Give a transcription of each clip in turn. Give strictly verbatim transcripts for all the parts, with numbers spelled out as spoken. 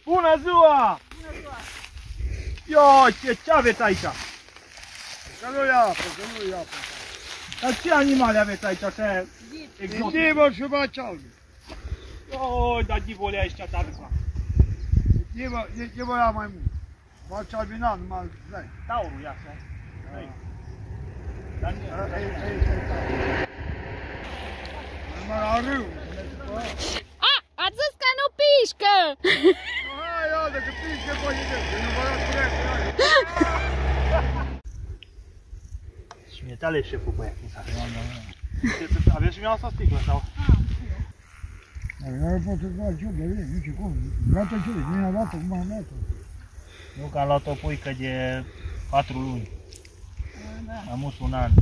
Bună ziua! Bună ziua! Ia, ce, ce aveți aici? Că nu ia apă, că nu ia apă. Dar ce animale aveți aici, așa exotice? Divă și bacealbi. Oi, dar divole aici ce tare fac. Divă, divă ia mai mult. Bacealbi n-am, numai dai. Taurul ia așa. Dar nu Numai la râu. A, ați zis că nu pișcă! Hai, iată, că pișcă poate de că nu vă dați curent. Și mi-e tale șeful băiat, cum s-a aveți și mi-a asta sticlă sau? Nu pot să fac eu, de vine, nici cum. Gata ce, vine dată, cum am dat-o. Nu, că am luat o puică de patru luni. Am mus un an.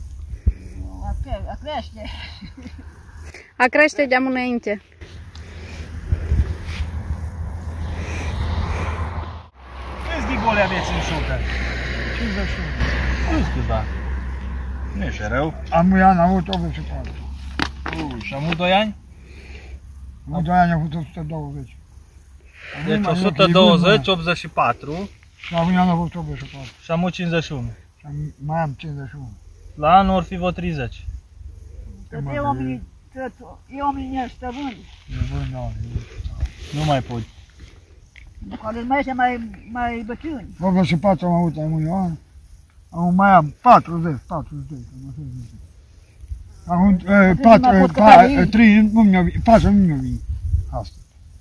A crește. A crește de-am înainte. Câți divole aveți în șucă? cincizeci și unu. Nu știu, da. Nu e și rău. Am un an, am avut optzeci și patru. Uh, și am avut doi ani? Am doi ani, am avut o sută douăzeci. Deci o sută douăzeci, optzeci și patru Și la un an am avut optzeci și patru. și am avut cincizeci și unu. Și am, mai am cincizeci și unu. La anul or fi vreo treizeci. Eu am linie stăvând. Nu mai pot. Care mai este mai, mai bătrâni. optzeci și patru am avut, am un an. Am mai am patruzeci, patruzeci. Am un patru, trei, nu mi-au venit, patru nu mi-au venit. Asta.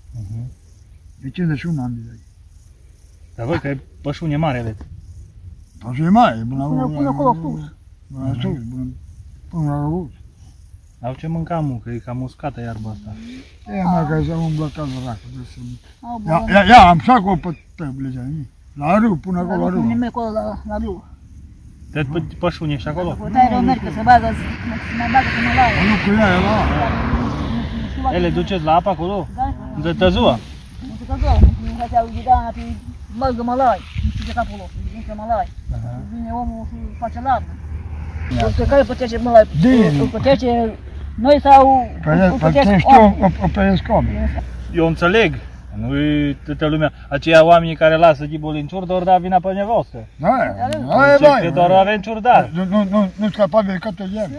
De cincizeci și unu ani de zile. Dar văd că e pășune mare aveți. Așa e mare, până la Până acolo sus. Până la sus, până la răbus. Au ce mânca mu, că e cam uscată iarba asta. E mai că să umblă ca dracu. Au Ia, bun. ia, ia, am și acolo pe tăbile, la râu, până La acolo la râu, râu. nimic acolo la, la râu. Te pășune și acolo? Puteai rău merg, că se bagă, să mai bagă să mă laie. Nu cu ea, e la E, le duceți la apă acolo? Da? De tăzua? Nu știu că zău, nu știu că au ghidana pe mălgă mălai. Nu știu ce acolo, dintre mălai. Vine omul și face larmă. Pe care pătrece mălai? Îl pătrece noi sau îl pătrece omul? o păiesc oameni. Eu înțeleg. Nu-i toată lumea. Aceia oamenii care lasă ghibul în ciurdă ori da vina pe nevostă. Da, aia Ce că doar avem ciurdar. Nu, nu, nu, nu-ți capabil că te iemi.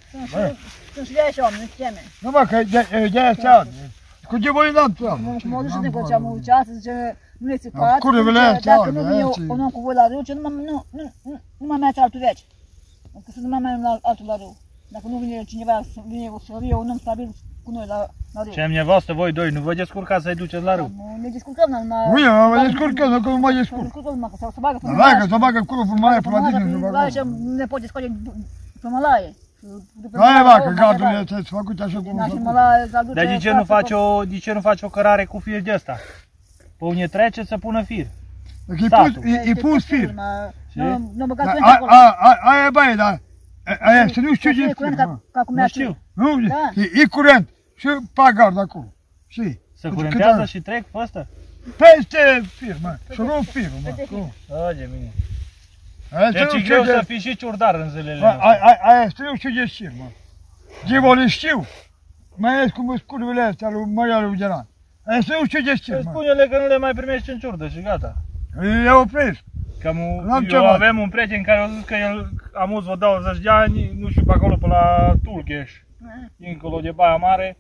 Sunt și de așa oameni, nu teme. Nu mă, că de aia se aude. Cu ghibul n-am treabă. Mă duc și de ce am uceat, zice, nu e țipat. Curbele astea Dacă nu aude, vine aia ți- un om cu voi la râu, ce nu mă merge altul veci. Că să nu mai mergem altul la râu. Dacă nu vine cineva, vine o sărie, un om stabil cu noi la râu. Ce am nevastă voi doi, nu vă descurcați să-i duceți la râu? Ne descurcăm, numai... Uite, mă descurcăm, nu că nu mă Ne descurc. descurcăm numai, că se bagă pe Da, că să bagă curul frumoare pe la tine, nu bagă. mălaie. Nu ne poate scoate pe mălaie. Da, bă, că gardurile ți-ați făcut așa cum Din s-a mălaie, gardurile... Dar de ce nu faci o, de ce nu faci o cărare cu fir de ăsta? Pe unde trece să pună fir. făcut. E pus fir. Nu, nu băgați Da, curent acolo. Aia e baie, dar aia este, nu știu ce E e curent fir, ca, mă. ca cum Nu e știu. Nu, Da. e curent și pa gard acolo. Și Se curentează și trec pe ăsta? peste fir, mă. Și rup firul, mă. Oge mine. Aia Deci e greu să fii și ciurdar în zilele Aia noastre. aia este, nu știu ce știu, mă. Givole știu. Mai ales cum sunt curvile astea lui Maria lui Geran. Aia este, nu știu ce știu, mă. Spune-le că nu le mai primești în ciurdă și gata. Le opresc. Că mu, N-am eu ceva. avem un prieten care a zis că el am uz vreo douăzeci de ani, nu știu, pe acolo pe la Tulgheș, dincolo de Baia Mare,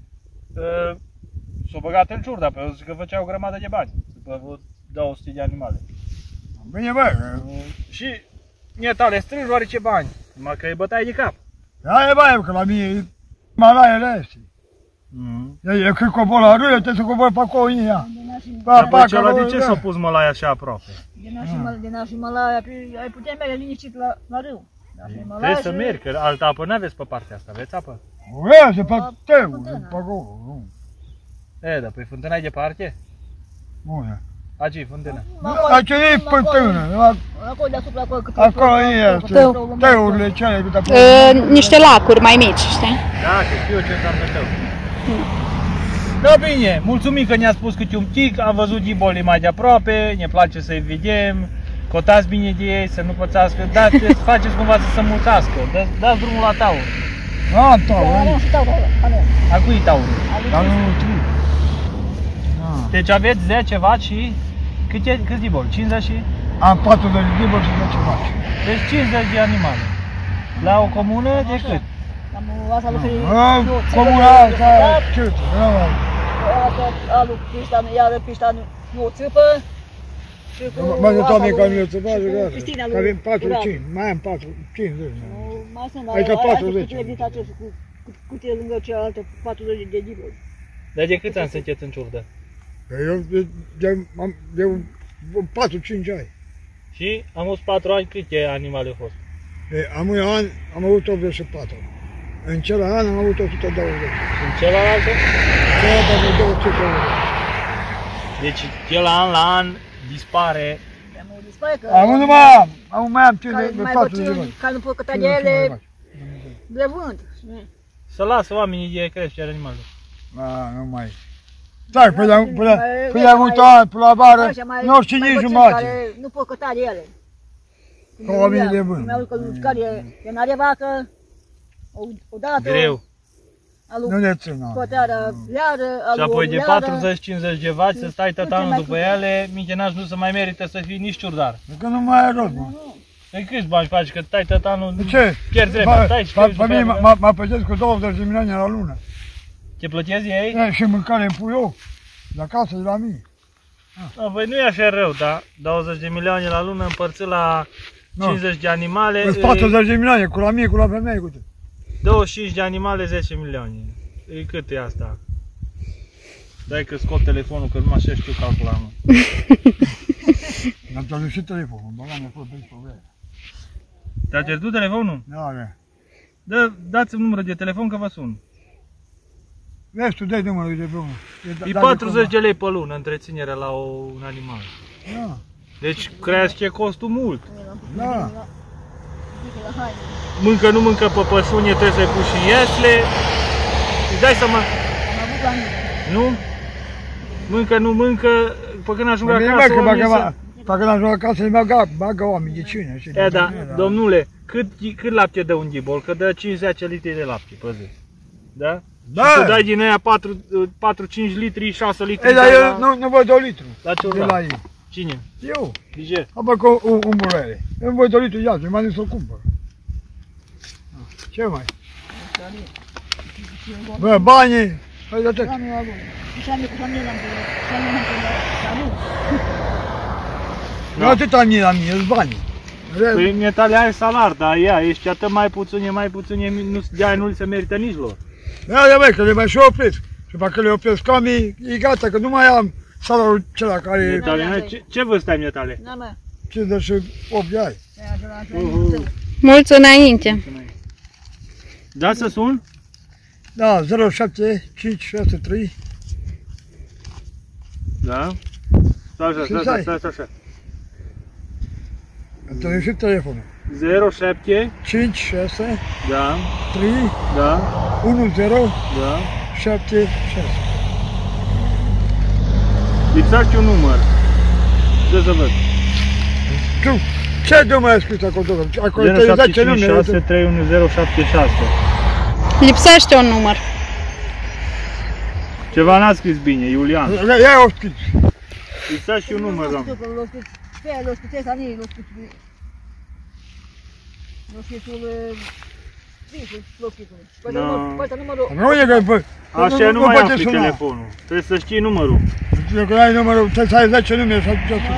uh, s-a băgat în ciurda, pe zis că făcea o grămadă de bani, după vreo două sute de animale. Bine, bă. Uh, și nietale strângi oarece bani, numai că e bătaie de cap. Aia e baie, că la mine e malaiele astea. Eu cred că cobor la râie, trebuie să cobor pe acolo în ea. Pa, pa, Deci ăla de ce s-a pus mălaia așa aproape? Din a și mălaia, ai putea merge liniștit la, la râu. Trebuie să mergi, că altă apă n-aveți pe partea asta, aveți apă? Uite, pe teu, pe acolo. nu. E, dar pe fântâna e departe? Unde? Aici e fântâna. Aici e pântână. Acolo deasupra, acolo câte Acolo e, teurile cele câte pe Uh, niște lacuri mai mici, știi? Da, că știu ce înseamnă tău. Da, bine, mulțumim că ne-a spus câte un tic, am văzut ghiboli mai de aproape, ne place să-i vedem, cotați bine de ei, să nu pățească, dați, faceți cumva să se mulțească, dați, dați drumul la taur. Da, taur, Avem și taurul ăla, avem. A cui e taurul? dar nu tri. Deci aveți zece vaci și câte, câți diboli? cincizeci și? Am patruzeci de diboli și zece vaci. Deci cincizeci de animale. La o comună de cât? Asta lui Comuna asta, ce? Asta alu Cristian, iară Cristian nu o țâpă. Mă de toamne că nu e țăpa, că avem patru cinci, mai am patru, cincizeci. Mai sunt, Adică patruzeci. Câte lângă cealaltă patruzeci de diboli. Dar de câți ani sunteți în ciurdă? Eu de, de, am, de patru cinci ani. Și am avut patru ani, câte animale au fost? E, am un an, am avut optzeci și patru. În celălalt an am avut o sută douăzeci. În celălalt? Celălalt am avut două sute douăzeci. Deci de la an la an dispare. Am numai am, am mai am tine de patru de ani. Care nu pot căta de ele, de vânt. Să lasă oamenii de creștere animalelor. A, nu mai. Stai, până la până la mult an, până la vară, nu știu nici jumătate. Nu pot căta de ele. Ca oamenii de vânt. Mi-au că care e n-are vacă, odată. Greu. Nu le țin. Coteară, iară, Și apoi de patruzeci cincizeci de vaci să stai tot anul după ele, mintenaș nu se mai merită să fii nici ciurdar. Că nu mai e rost, mă. Păi câți bani faci că stai tot anul, De ce? pierzi vremea, stai și pierzi Pe mine mă plătesc cu douăzeci de milioane la lună. Te plătezi ei? Și mâncare îmi pui eu, de acasă, de la mine. Păi nu e așa rău, dar douăzeci de milioane la lună împărțit la cincizeci de animale. Sunt patruzeci de milioane, cu la mie, cu la femeie, cu ce? douăzeci și cinci de animale, zece milioane. E cât e asta? Dai că scot telefonul, că numai așa știu calcula, mă. Mi-am pierdut și telefonul, băgam de acolo pe aici, pe vreme. Te-a pierdut telefonul? Da, da. Dă, dați-mi numărul de telefon că vă sun. Vezi, tu dai numărul de telefon. E patruzeci de lei pe lună întreținere la o, un animal. Da. Deci crește costul mult. Da. Mâncă, nu mâncă pe pășunie, trebuie să-i pui și în iesle. Îți dai seama? Nu? Mâncă, nu mâncă, pe când ajung acasă, oamenii să... Pe când ajung acasă, le bagă, bagă oamenii de cine. E, da, domnule, cât, cât lapte dă un ghibol? Că dă cinci zece litri de lapte pe zi. Da? Da. Și tu dai din aia patru cinci litri, șase litri. Ei, dar eu nu, nu văd doi litru. La ce de la ei. Cine? Eu. De ce? Am băgat un, un burele. Eu nu văd doi litru, ia, m-am zis să-l cumpăr. Ce mai? Bă, banii, hai de atât. Nu atât am mie la mine, sunt banii. Păi Natalia are salar, dar ea, ești atât mai puțin, e mai puțin, nu, de aia nu li se merită nici lor. Da, da, băi, că le mai și opresc. Și dacă le opresc camii, e gata, că nu mai am salarul acela care... Natalia, ce, ce vârstă ai, Natalia? cincizeci și opt de ani. Mulți înainte. Da, să sun? Da, zero șapte cinci șase trei. Da? Stai așa, stai așa, stai așa. Întâlnim și telefonul. zero șapte cinci șase Da. trei Da. unu zero Da. șapte șase. Lipsește un număr. Ce să văd? Tu, ce număr ai scris acolo? Acolo zero șapte cinci șase trei unu zero șapte șase. Lipsește un număr. Ceva n-a scris bine, Iulian. Ia o scris. Lipsește un număr, doamne. Lo scrittezza lì, lo scritto lo scritto lo scritto questo numero Nu e că așa nu mai afli telefonul. Trebuie să știi numărul. Dacă ai numărul, trebuie să ai zece numere sau ce să.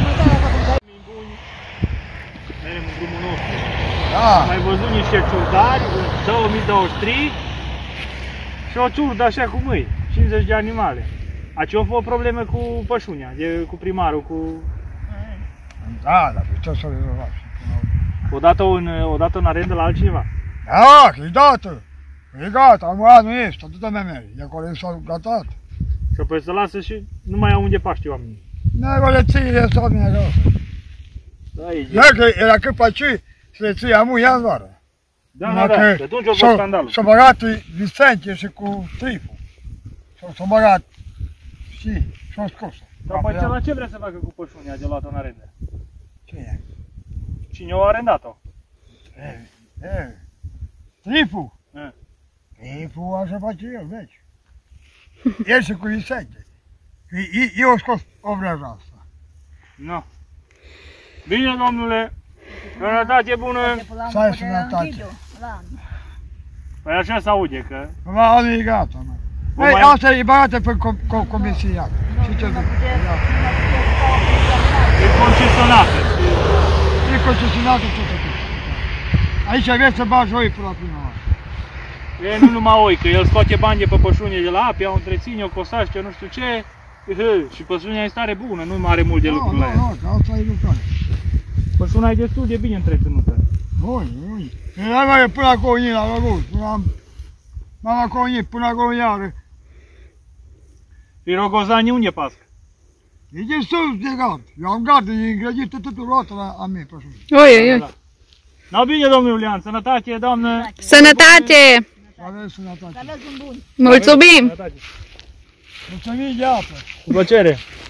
Merem în drumul nostru. Da. Am mai văzut niște ciurdari în două mii douăzeci și trei și o ciurdă așa cu mâini, cincizeci de animale. Aici a fost o problemă cu pășunia, de, cu primarul, cu... Da, dar ce să rezolvați? Odată în, odată în arendă la altcineva. Da, că e dată. E gata, am nu ești, atâta mea merge. De acolo s-au gatat. Și apoi să lasă și nu mai au unde paște oamenii. N-ai le ții de stat mea acasă. Da, e Ia că era cât pe aici, să le ții amu ia în vară. Da, da, da, de atunci a fost scandalul. S-a băgat Vicente și cu Trifu. S-a băgat, știi, și-a scos. Dar apoi la ce vrea să facă cu pășunia de luat-o în arendă? Cine? Cine o a arendat-o? E, e, Trifu. E. Trifu așa face el, vezi. El și cu Vicente. Eu scos o vreaja asta. Nu. Bine, domnule. Sănătate bună. Să ai sănătate. Păi așa se aude că... Va, e gata, mă. Vă Ei, mai- asta e băgată pe com- com- comisiat. Și ce zic? E concesionată. E concesionată tot atât. Aici vreți să bagi oi până la prima oară. E nu numai oi, că el scoate bani de pe pășune de la ape, o întreține, o cosaște, nu știu ce. Hă, și pășunea e stare bună, nu mai are mult de lucru la ea. Nu, nu, că asta e lucrare. Pășuna e destul de bine întreținută. Oi, oi. Ei, mai până acolo în la răgos. M-am acolo în până acolo iară. Și rogozanii unde pască? E de sus de gard. Eu am gard, e îngrădit totul roată la a mea pășune. Oi, oi, oi. No, bine, domnul Iulian, sănătate, doamnă! Sănătate! Aveți sănătate. Mulțumim! Sănătate. Mulțumim de apă. Cu plăcere!